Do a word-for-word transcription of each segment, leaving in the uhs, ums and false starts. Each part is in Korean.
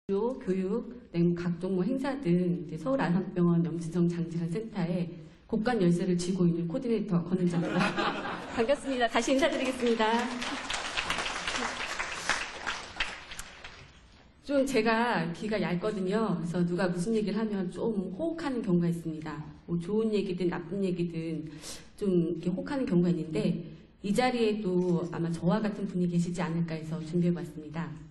진료, 교육, 등 각종 뭐 행사 등 이제 서울 아산병원 염증성 장질환 센터에 곳간 열쇠를 쥐고 있는 코디네이터 권은정입니다. 반갑습니다. 다시 인사드리겠습니다. 좀 제가 귀가 얇거든요. 그래서 누가 무슨 얘기를 하면 좀 호흡하는 경우가 있습니다. 뭐 좋은 얘기든 나쁜 얘기든 좀 이렇게 호흡하는 경우가 있는데 이 자리에도 아마 저와 같은 분이 계시지 않을까 해서 준비해봤습니다.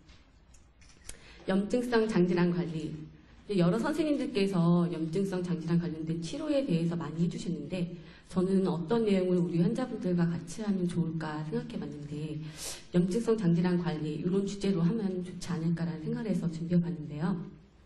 염증성 장질환 관리. 여러 선생님들께서 염증성 장질환 관련된 치료에 대해서 많이 해주시는데 저는 어떤 내용을 우리 환자분들과 같이 하면 좋을까 생각해봤는데 염증성 장질환 관리 이런 주제로 하면 좋지 않을까라는 생각을 해서 준비해봤는데요.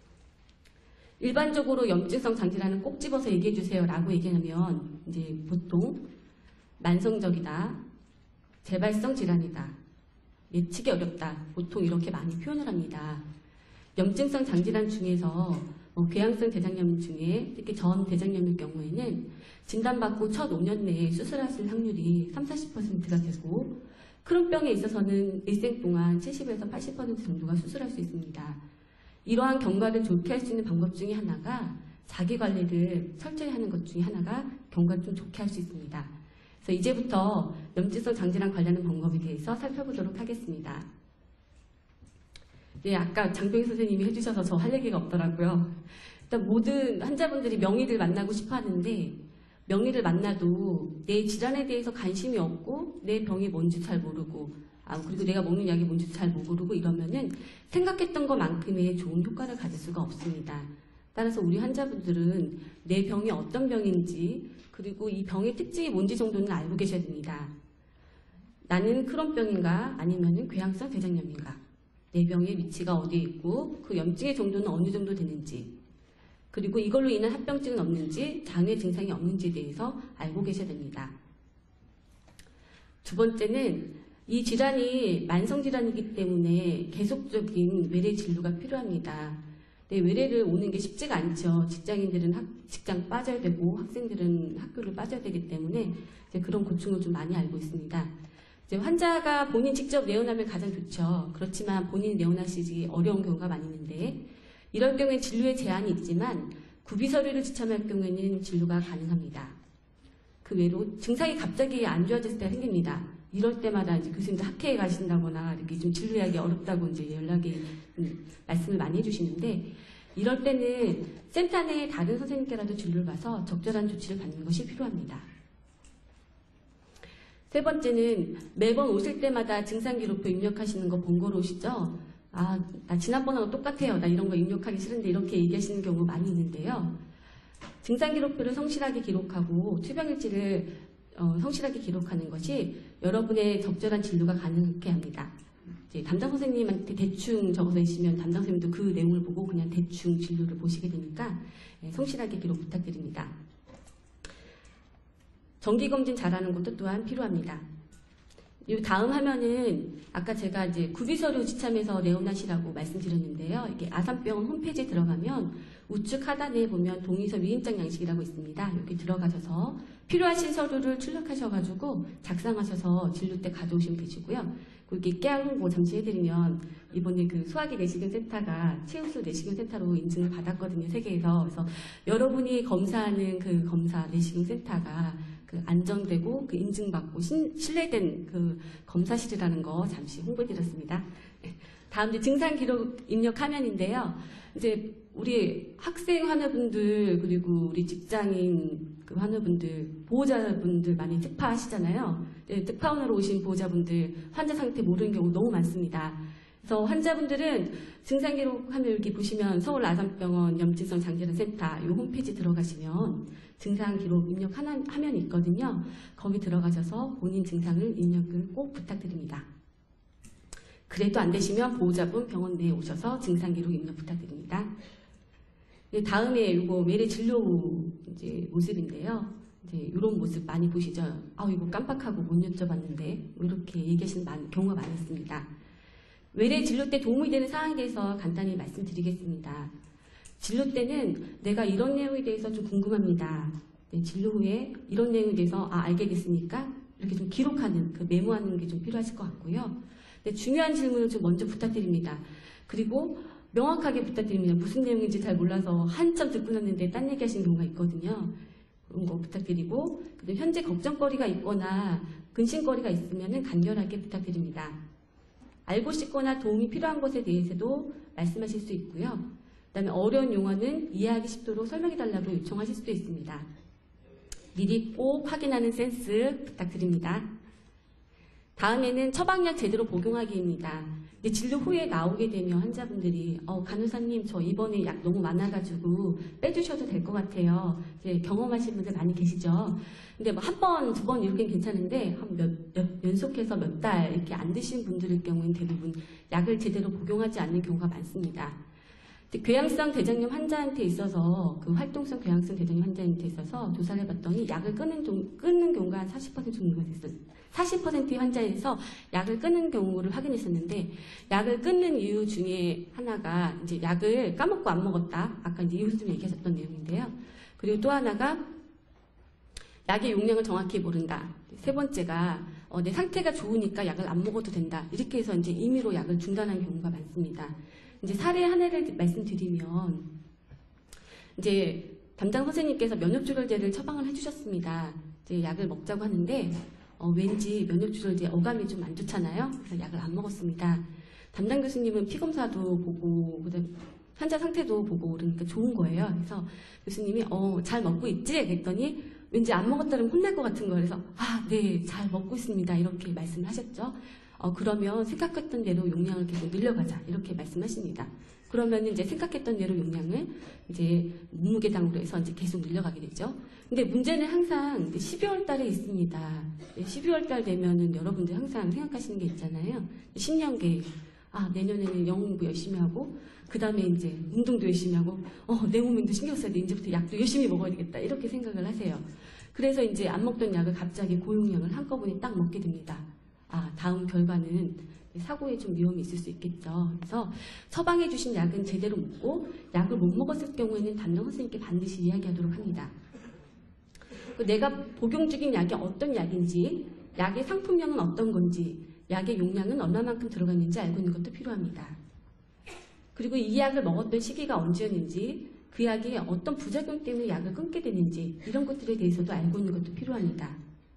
일반적으로 염증성 장질환은 꼭 집어서 얘기해주세요 라고 얘기하면 이제 보통 만성적이다, 재발성 질환이다, 예측이 어렵다 보통 이렇게 많이 표현을 합니다. 염증성 장질환 중에서 어, 궤양성 대장염 중에 특히 전 대장염의 경우에는 진단받고 첫 오 년 내에 수술하실 확률이 삼, 사십 퍼센트가 되고 크론병에 있어서는 일생 동안 칠십에서 팔십 퍼센트 정도가 수술할 수 있습니다. 이러한 경과를 좋게 할 수 있는 방법 중에 하나가 자기관리를 철저히 하는 것 중에 하나가 경과를 좀 좋게 할 수 있습니다. 그래서 이제부터 염증성 장질환 관리하는 방법에 대해서 살펴보도록 하겠습니다. 네, 아까 장병희 선생님이 해주셔서 저 할 얘기가 없더라고요. 일단 모든 환자분들이 명의를 만나고 싶어 하는데 명의를 만나도 내 질환에 대해서 관심이 없고 내 병이 뭔지 잘 모르고 아, 그리고 내가 먹는 약이 뭔지 잘 모르고 이러면은 생각했던 것만큼의 좋은 효과를 가질 수가 없습니다. 따라서 우리 환자분들은 내 병이 어떤 병인지 그리고 이 병의 특징이 뭔지 정도는 알고 계셔야 됩니다. 나는 크론병인가 아니면은 궤양성 대장염인가? 내 병의 위치가 어디에 있고 그 염증의 정도는 어느 정도 되는지 그리고 이걸로 인한 합병증은 없는지 장애 증상이 없는지에 대해서 알고 계셔야 됩니다. 두 번째는 이 질환이 만성질환이기 때문에 계속적인 외래 진료가 필요합니다. 네, 외래를 오는 게 쉽지가 않죠. 직장인들은 학, 직장 빠져야 되고 학생들은 학교를 빠져야 되기 때문에 이제 그런 고충을 좀 많이 알고 있습니다. 환자가 본인 직접 내원하면 가장 좋죠. 그렇지만 본인이 내원하시기 어려운 경우가 많이 있는데 이럴 경우에 진료에 제한이 있지만 구비서류를 지참할 경우에는 진료가 가능합니다. 그 외로 증상이 갑자기 안 좋아졌을 때가 생깁니다. 이럴 때마다 이제 교수님들 학회에 가신다거나 이렇게 좀 진료하기 어렵다고 이제 연락이 음, 말씀을 많이 해주시는데 이럴 때는 센터 내 다른 선생님께라도 진료를 봐서 적절한 조치를 받는 것이 필요합니다. 세 번째는 매번 오실 때마다 증상기록표 입력하시는 거 번거로우시죠? 아, 나 지난번하고 똑같아요. 나 이런 거 입력하기 싫은데 이렇게 얘기하시는 경우 많이 있는데요. 증상기록표를 성실하게 기록하고 투병일지를 어, 성실하게 기록하는 것이 여러분의 적절한 진료가 가능하게 합니다. 이제 담당 선생님한테 대충 적어서 있으면 담당 선생님도 그 내용을 보고 그냥 대충 진료를 보시게 되니까 예, 성실하게 기록 부탁드립니다. 정기검진 잘하는 것도 또한 필요합니다. 이 다음 화면은 아까 제가 이제 구비서류 지참해서 내원하시라고 말씀드렸는데요. 이게 아산병원 홈페이지에 들어가면 우측 하단에 보면 동의서 위임장 양식이라고 있습니다. 여기 들어가셔서 필요하신 서류를 출력하셔가지고 작성하셔서 진료 때 가져오시면 되시고요. 그리고 이렇게 깨알 홍보 잠시 해드리면 이번에 그 소화기 내시경 센터가 최우수 내시경 센터로 인증을 받았거든요. 세계에서. 그래서 여러분이 검사하는 그 검사 내시경 센터가 그 안정되고 그 인증받고 신, 신뢰된 그 검사실이라는 거 잠시 홍보해드렸습니다. 다음 이제 증상 기록 입력 화면인데요. 이제 우리 학생 환우분들 그리고 우리 직장인 그 환우분들 보호자분들 많이 특파하시잖아요. 네, 특파원으로 오신 보호자분들 환자 상태 모르는 경우 너무 많습니다. 그래서 환자분들은 증상 기록 화면 여기 보시면 서울 아산병원 염증성 장질환 센터 이 홈페이지 들어가시면 증상 기록 입력 하나, 화면이 있거든요. 거기 들어가셔서 본인 증상을 입력을 꼭 부탁드립니다. 그래도 안 되시면 보호자분 병원 내에 오셔서 증상 기록 입력 부탁드립니다. 네, 다음에 이거 외래 진료 이제 모습인데요. 이제 이런 모습 많이 보시죠. 아, 이거 깜빡하고 못 여쭤봤는데 이렇게 얘기하시는 많은, 경우가 많았습니다. 외래 진료 때 도움이 되는 사항에 대해서 간단히 말씀드리겠습니다. 진료 때는 내가 이런 내용에 대해서 좀 궁금합니다. 네, 진료 후에 이런 내용에 대해서 아, 알게 됐으니까 이렇게 좀 기록하는, 그 메모하는 게 좀 필요하실 것 같고요. 네, 중요한 질문을 좀 먼저 부탁드립니다. 그리고 명확하게 부탁드립니다. 무슨 내용인지 잘 몰라서 한참 듣고 났는데 딴 얘기 하시는 경우가 있거든요. 그런 거 부탁드리고, 그다음 현재 걱정거리가 있거나 근심거리가 있으면 간결하게 부탁드립니다. 알고 싶거나 도움이 필요한 것에 대해서도 말씀하실 수 있고요. 그다음에 어려운 용어는 이해하기 쉽도록 설명해달라고 요청하실 수도 있습니다. 미리 꼭 확인하는 센스 부탁드립니다. 다음에는 처방약 제대로 복용하기입니다. 근데 진료 후에 나오게 되면 환자분들이 어, 간호사님 저 이번에 약 너무 많아가지고 빼주셔도 될 것 같아요. 이제 경험하신 분들 많이 계시죠. 근데 뭐 한 번, 두 번 이렇게 괜찮은데 한 몇, 몇, 연속해서 몇 달 이렇게 안 드신 분들의 경우는 대부분 약을 제대로 복용하지 않는 경우가 많습니다. 궤양성 대장염 환자한테 있어서 그 활동성 궤양성 대장염 환자한테 있어서 조사를 해봤더니 약을 끊는, 종, 끊는 경우가 한 사십 퍼센트 정도가 됐어요. 사십 퍼센트의 환자에서 약을 끊는 경우를 확인했었는데 약을 끊는 이유 중에 하나가 이제 약을 까먹고 안 먹었다. 아까 이제 이웃님 얘기하셨던 내용인데요. 그리고 또 하나가 약의 용량을 정확히 모른다. 세 번째가 어, 내 상태가 좋으니까 약을 안 먹어도 된다. 이렇게 해서 이제 임의로 약을 중단하는 경우가 많습니다. 이제 사례 하나를 말씀드리면 이제 담당 선생님께서 면역주혈제를 처방을 해주셨습니다. 이제 약을 먹자고 하는데 어, 왠지 면역주혈제 어감이 좀 안 좋잖아요. 그래서 약을 안 먹었습니다. 담당 교수님은 피검사도 보고 그다음 환자 상태도 보고 그러니까 좋은 거예요. 그래서 교수님이 어, 잘 먹고 있지? 그랬더니 왠지 안 먹었다면 혼날 것 같은 거예요. 그래서 아, 네, 잘 먹고 있습니다. 이렇게 말씀을 하셨죠. 어, 그러면 생각했던 대로 용량을 계속 늘려가자. 이렇게 말씀하십니다. 그러면 이제 생각했던 대로 용량을 이제 몸무게당으로 해서 이제 계속 늘려가게 되죠. 근데 문제는 항상 십이월 달에 있습니다. 십이월 달 되면은 여러분들 항상 생각하시는 게 있잖아요. 십 년 계획. 아, 내년에는 영어 공부 열심히 하고, 그 다음에 이제 운동도 열심히 하고, 어, 내 몸에도 신경 써야 돼. 이제부터 약도 열심히 먹어야 되겠다. 이렇게 생각을 하세요. 그래서 이제 안 먹던 약을 갑자기 고용량을 한꺼번에 딱 먹게 됩니다. 아, 다음 결과는 사고에 좀 위험이 있을 수 있겠죠. 그래서 처방해 주신 약은 제대로 먹고 약을 못 먹었을 경우에는 담당 선생님께 반드시 이야기하도록 합니다. 내가 복용 중인 약이 어떤 약인지, 약의 상품명은 어떤 건지, 약의 용량은 얼마만큼 들어갔는지 알고 있는 것도 필요합니다. 그리고 이 약을 먹었던 시기가 언제였는지, 그 약이 어떤 부작용 때문에 약을 끊게 되는지 이런 것들에 대해서도 알고 있는 것도 필요합니다.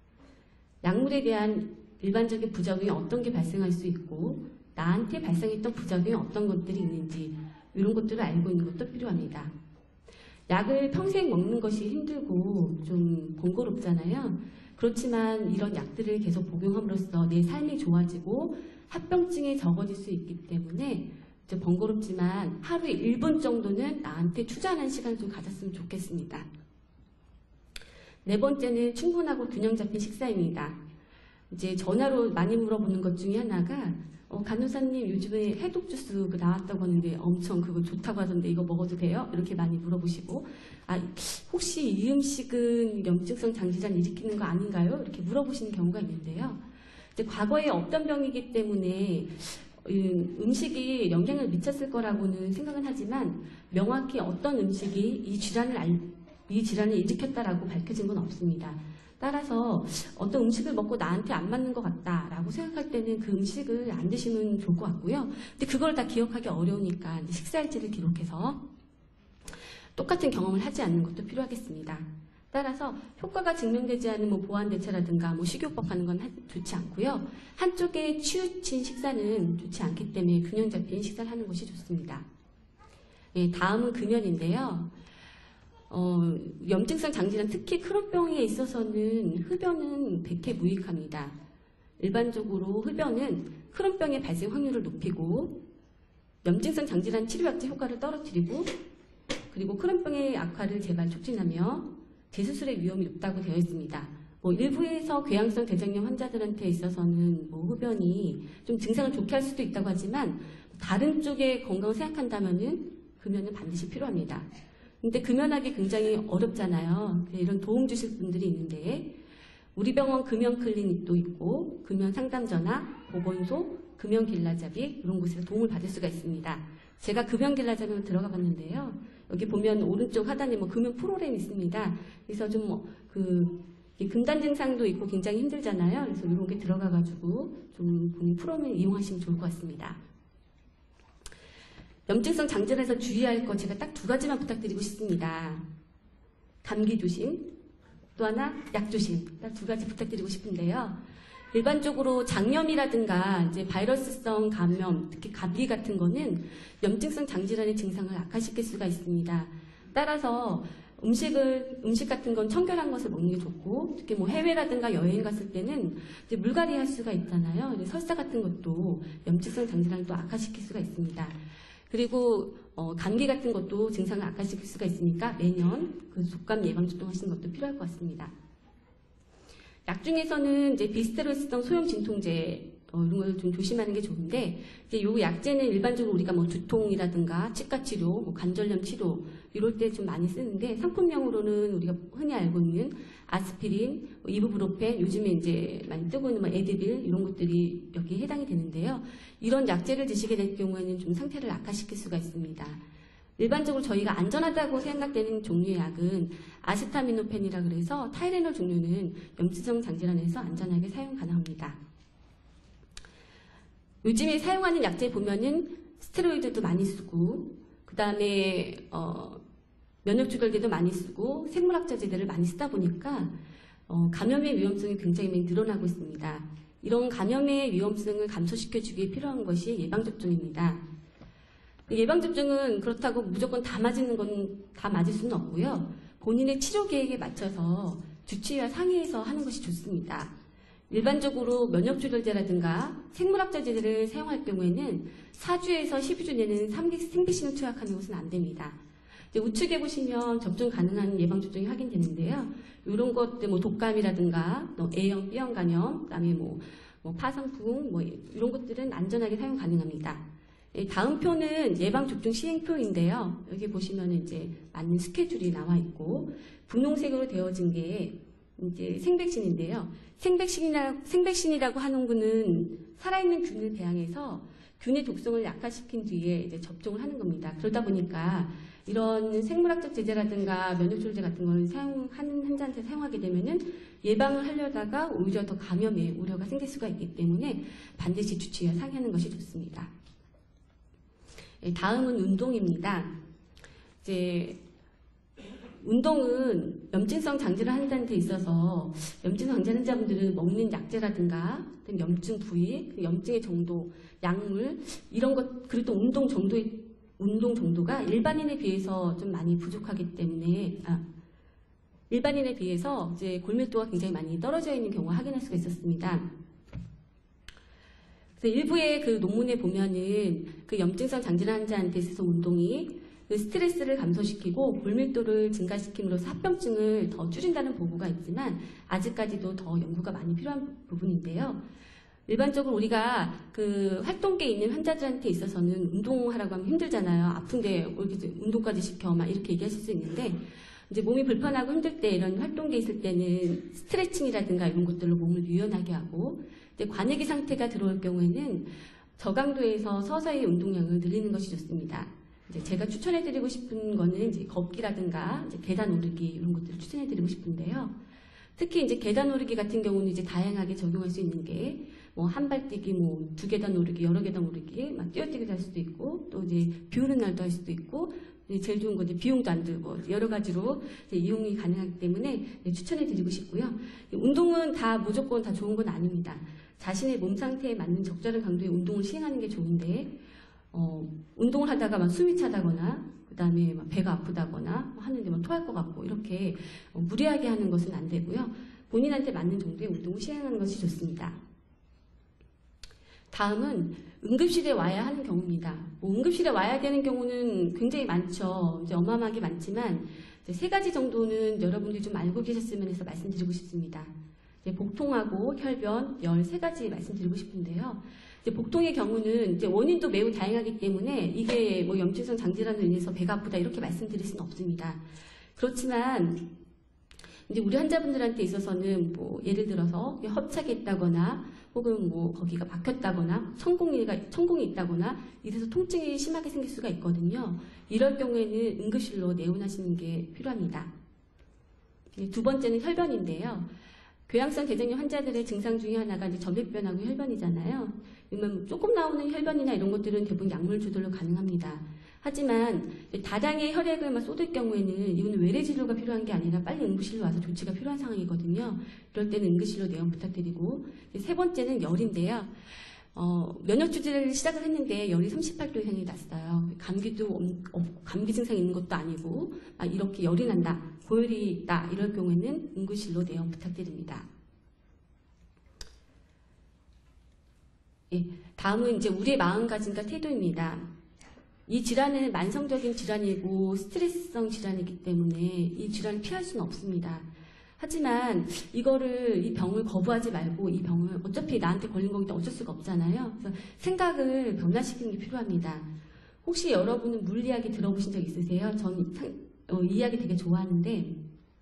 약물에 대한 일반적인 부작용이 어떤 게 발생할 수 있고 나한테 발생했던 부작용이 어떤 것들이 있는지 이런 것들을 알고 있는 것도 필요합니다. 약을 평생 먹는 것이 힘들고 좀 번거롭잖아요. 그렇지만 이런 약들을 계속 복용함으로써 내 삶이 좋아지고 합병증이 적어질 수 있기 때문에 좀 번거롭지만 하루에 일 분 정도는 나한테 투자하는 시간을 좀 가졌으면 좋겠습니다. 네 번째는 충분하고 균형 잡힌 식사입니다. 이제 전화로 많이 물어보는 것 중에 하나가 어, 간호사님 요즘에 해독 주스 그 나왔다고 하는데 엄청 그거 좋다고 하던데 이거 먹어도 돼요? 이렇게 많이 물어보시고 아, 혹시 이 음식은 염증성 장기자를 일으키는 거 아닌가요? 이렇게 물어보시는 경우가 있는데요. 이제 과거에 없던 병이기 때문에 음식이 영향을 미쳤을 거라고는 생각은 하지만 명확히 어떤 음식이 이 질환을 알, 이 질환을 일으켰다라고 밝혀진 건 없습니다. 따라서 어떤 음식을 먹고 나한테 안 맞는 것 같다라고 생각할 때는 그 음식을 안 드시면 좋을 것 같고요. 근데 그걸 다 기억하기 어려우니까 식사일지를 기록해서 똑같은 경험을 하지 않는 것도 필요하겠습니다. 따라서 효과가 증명되지 않은 뭐 보완 대체라든가 뭐 식이요법 하는 건 좋지 않고요. 한쪽에 치우친 식사는 좋지 않기 때문에 균형 잡힌 식사를 하는 것이 좋습니다. 네, 다음은 금연인데요. 어, 염증성 장질환, 특히 크론병에 있어서는 흡연은 백해무익합니다. 일반적으로 흡연은 크론병의 발생 확률을 높이고 염증성 장질환 치료약제 효과를 떨어뜨리고 그리고 크론병의 악화를 재발 촉진하며 재수술의 위험이 높다고 되어 있습니다. 뭐 일부에서 궤양성 대장염 환자들한테 있어서는 뭐 흡연이 좀 증상을 좋게 할 수도 있다고 하지만 다른 쪽의 건강을 생각한다면은 금연은 반드시 필요합니다. 근데 금연하기 굉장히 어렵잖아요. 이런 도움 주실 분들이 있는데 우리 병원 금연 클리닉도 있고 금연 상담전화, 보건소, 금연 길라잡이 이런 곳에서 도움을 받을 수가 있습니다. 제가 금연 길라잡이로 들어가 봤는데요. 여기 보면 오른쪽 하단에 뭐 금연 프로그램이 있습니다. 그래서 좀 뭐 그 금단 증상도 있고 굉장히 힘들잖아요. 그래서 이런 게 들어가가지고 좀 본인 프로그램을 이용하시면 좋을 것 같습니다. 염증성 장질환에서 주의할 것 제가 딱 두 가지만 부탁드리고 싶습니다. 감기 조심, 또 하나 약 조심, 딱 두 가지 부탁드리고 싶은데요. 일반적으로 장염이라든가 이제 바이러스성 감염, 특히 감기 같은 거는 염증성 장질환의 증상을 악화시킬 수가 있습니다. 따라서 음식을, 음식 같은 건 청결한 것을 먹는 게 좋고, 특히 뭐 해외라든가 여행 갔을 때는 이제 물갈이 할 수가 있잖아요. 설사 같은 것도 염증성 장질환을 또 악화시킬 수가 있습니다. 그리고 어, 감기 같은 것도 증상을 악화시킬 수가 있으니까 매년 그 독감 예방 접종하시는 것도 필요할 것 같습니다. 약 중에서는 이제 비스테로이드성 소염 진통제 어, 이런 걸 좀 조심하는 게 좋은데, 이제 요 약제는 일반적으로 우리가 뭐 두통이라든가 치과 치료, 뭐 관절염 치료 이럴 때 좀 많이 쓰는데, 상품명으로는 우리가 흔히 알고 있는 아스피린, 뭐 이부브로펜, 요즘에 이제 많이 뜨고 있는 뭐 에드빌 이런 것들이 여기에 해당이 되는데요. 이런 약제를 드시게 될 경우에는 좀 상태를 악화시킬 수가 있습니다. 일반적으로 저희가 안전하다고 생각되는 종류의 약은 아시타미노펜이라 그래서 타이레놀 종류는 염증성 장질환에서 안전하게 사용 가능합니다. 요즘에 사용하는 약제 보면은 스테로이드도 많이 쓰고, 그 다음에 어, 면역주결제도 많이 쓰고 생물학자재들을 많이 쓰다 보니까 어, 감염의 위험성이 굉장히 많이 늘어나고 있습니다. 이런 감염의 위험성을 감소시켜주기에 필요한 것이 예방접종입니다. 예방접종은 그렇다고 무조건 다 맞는 건 다 맞을 수는 없고요. 본인의 치료 계획에 맞춰서 주치의와 상의해서 하는 것이 좋습니다. 일반적으로 면역주결제라든가 생물학자재들을 사용할 경우에는 사 주에서 십이 주 내는 생비신을 투약하는 것은 안 됩니다. 이제 우측에 보시면 접종 가능한 예방접종이 확인되는데요. 이런 것들, 뭐 독감이라든가 또 A형, B형 감염, 그다음에 뭐, 뭐 파상풍, 뭐 이런 것들은 안전하게 사용 가능합니다. 다음 표는 예방접종 시행표인데요. 여기 보시면 이제 맞는 스케줄이 나와 있고, 분홍색으로 되어진 게 이제 생백신인데요. 생백신이라, 생백신이라고 하는 거는 살아있는 균을 배양해서 균의 독성을 약화시킨 뒤에 이제 접종을 하는 겁니다. 그러다 보니까 이런 생물학적 제제라든가 면역조제 같은 걸 사용하는 환자한테 사용하게 되면은 예방을 하려다가 오히려 더 감염의 우려가 생길 수가 있기 때문에 반드시 주치의와 상의하는 것이 좋습니다. 다음은 운동입니다. 이제 운동은 염증성 장질환 환자한테 있어서 염증성 장질환 환자분들은 먹는 약제라든가 염증 부위, 염증의 정도, 약물 이런 것, 그리고 또 운동 정도의 운동 정도가 일반인에 비해서 좀 많이 부족하기 때문에 아, 일반인에 비해서 이제 골밀도가 굉장히 많이 떨어져 있는 경우 확인할 수가 있었습니다. 그래서 일부의 그 논문에 보면은 그 염증성 장질환 환자한테 있어서 운동이 그 스트레스를 감소시키고 골밀도를 증가시킴으로써 합병증을 더 줄인다는 보고가 있지만 아직까지도 더 연구가 많이 필요한 부분인데요. 일반적으로 우리가 그 활동계에 있는 환자들한테 있어서는 운동하라고 하면 힘들잖아요. 아픈데 운동까지 시켜 막 이렇게 얘기하실 수 있는데, 이제 몸이 불편하고 힘들 때 이런 활동계에 있을 때는 스트레칭이라든가 이런 것들로 몸을 유연하게 하고, 이제 관액의 상태가 들어올 경우에는 저강도에서 서서히 운동량을 늘리는 것이 좋습니다. 이제 제가 추천해드리고 싶은 거는 이제 걷기라든가 이제 계단 오르기 이런 것들을 추천해드리고 싶은데요. 특히 이제 계단 오르기 같은 경우는 이제 다양하게 적용할 수 있는 게 뭐 한 발 뛰기, 뭐 두 계단 오르기, 여러 계단 오르기, 막 뛰어뛰기도 할 수도 있고, 또 이제 비 오는 날도 할 수도 있고, 제일 좋은 건 이제 비용도 안 들고 여러 가지로 이제 이용이 가능하기 때문에 추천해드리고 싶고요. 운동은 다 무조건 다 좋은 건 아닙니다. 자신의 몸 상태에 맞는 적절한 강도의 운동을 시행하는 게 좋은데, 어, 운동을 하다가 막 숨이 차다거나, 그 다음에 막 배가 아프다거나, 하는데 막 토할 것 같고, 이렇게 어, 무리하게 하는 것은 안 되고요. 본인한테 맞는 정도의 운동을 시행하는 것이 좋습니다. 다음은 응급실에 와야 하는 경우입니다. 뭐 응급실에 와야 되는 경우는 굉장히 많죠. 이제 어마어마하게 많지만, 이제 세 가지 정도는 여러분들이 좀 알고 계셨으면 해서 말씀드리고 싶습니다. 이제 복통하고 혈변, 열 세 가지 말씀드리고 싶은데요. 이제 복통의 경우는 이제 원인도 매우 다양하기 때문에 이게 뭐 염증성 장질환으로 인해서 배가 아프다 이렇게 말씀드릴 수는 없습니다. 그렇지만 이제 우리 환자분들한테 있어서는 뭐 예를 들어서 협착이 있다거나 혹은 뭐 거기가 막혔다거나 천공이가 천공이 있다거나 이래서 통증이 심하게 생길 수가 있거든요. 이럴 경우에는 응급실로 내원하시는 게 필요합니다. 두 번째는 혈변인데요. 궤양성 대장염 환자들의 증상 중에 하나가 이제 점액변하고 혈변이잖아요. 그러면 조금 나오는 혈변이나 이런 것들은 대부분 약물 주돌로 가능합니다. 하지만 다량의 혈액을 막 쏟을 경우에는 이거는 외래 진료가 필요한 게 아니라 빨리 응급실로 와서 조치가 필요한 상황이거든요. 이럴 때는 응급실로 내원 부탁드리고, 세 번째는 열인데요. 어, 면역 주사를 시작을 했는데 열이 삼십팔 도 이상이 났어요. 감기도 어, 감기 증상 있는 것도 아니고 아, 이렇게 열이 난다, 고열이 있다 이럴 경우에는 응급실로 내원 부탁드립니다. 예, 다음은 이제 우리의 마음가짐과 태도입니다. 이 질환은 만성적인 질환이고 스트레스성 질환이기 때문에 이 질환을 피할 수는 없습니다. 하지만 이거를 이 병을 거부하지 말고 이 병을 어차피 나한테 걸린 거기 때문에 어쩔 수가 없잖아요. 그래서 생각을 변화시키는 게 필요합니다. 혹시 여러분은 물 이야기 들어보신 적 있으세요? 전 어, 이 이야기 되게 좋아하는데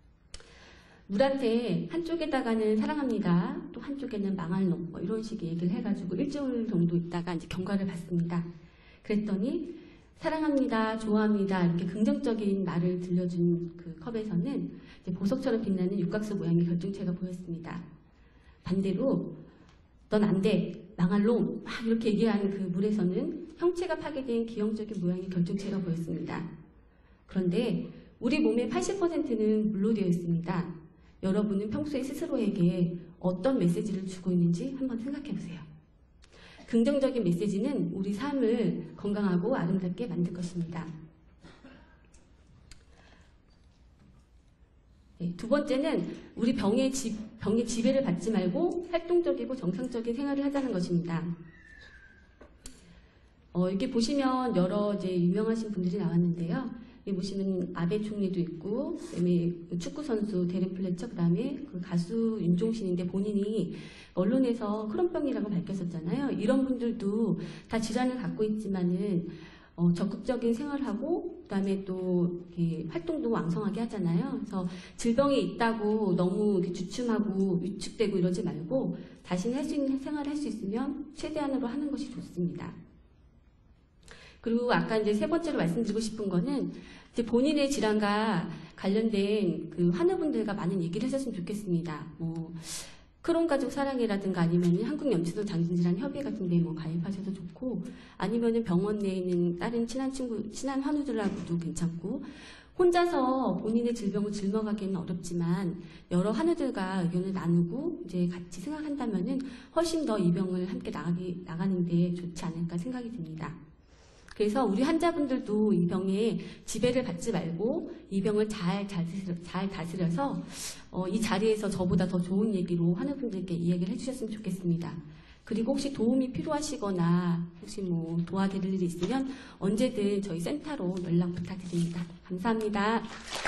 물한테 한쪽에다가는 사랑합니다. 또 한쪽에는 망할 놈 뭐 이런 식의 얘기를 해가지고 일주일 정도 있다가 이제 경과를 봤습니다. 그랬더니 사랑합니다, 좋아합니다 이렇게 긍정적인 말을 들려준 그 컵에서는 이제 보석처럼 빛나는 육각수 모양의 결정체가 보였습니다. 반대로 넌 안 돼, 망할 놈 막 이렇게 얘기하는 그 물에서는 형체가 파괴된 기형적인 모양의 결정체가 보였습니다. 그런데 우리 몸의 팔십 퍼센트는 물로 되어 있습니다. 여러분은 평소에 스스로에게 어떤 메시지를 주고 있는지 한번 생각해 보세요. 긍정적인 메시지는 우리 삶을 건강하고 아름답게 만들 것입니다. 네, 두 번째는 우리 병의, 지, 병의 지배를 받지 말고 활동적이고 정상적인 생활을 하자는 것입니다. 어, 이렇게 보시면 여러 이제 유명하신 분들이 나왔는데요. 여기 보시면 아베 총리도 있고, 그다음에 축구 선수 데렌 플래처, 그다음에 그 가수 윤종신인데 본인이 언론에서 크론병이라고 밝혔었잖아요. 이런 분들도 다 질환을 갖고 있지만은 어, 적극적인 생활을 하고 그다음에 또 이렇게 활동도 왕성하게 하잖아요. 그래서 질병이 있다고 너무 이렇게 주춤하고 위축되고 이러지 말고 자신이 할 수 있는 생활을 할 수 있으면 최대한으로 하는 것이 좋습니다. 그리고 아까 이제 세 번째로 말씀드리고 싶은 거는 이제 본인의 질환과 관련된 그 환우분들과 많은 얘기를 하셨으면 좋겠습니다. 뭐 크론 가족 사랑이라든가 아니면 한국염치도 장진질환 협의 같은 데 뭐 가입하셔도 좋고, 아니면은 병원 내에 있는 다른 친한 친구, 친한 환우들하고도 괜찮고, 혼자서 본인의 질병을 짊어가기는 어렵지만 여러 환우들과 의견을 나누고 이제 같이 생각한다면은 훨씬 더 이 병을 함께 나가기, 나가는데 좋지 않을까 생각이 듭니다. 그래서 우리 환자분들도 이 병에 지배를 받지 말고 이 병을 잘, 잘, 잘 다스려서 어, 이 자리에서 저보다 더 좋은 얘기로 환우분들께 이야기를 해주셨으면 좋겠습니다. 그리고 혹시 도움이 필요하시거나 혹시 뭐 도와드릴 일이 있으면 언제든 저희 센터로 연락 부탁드립니다. 감사합니다.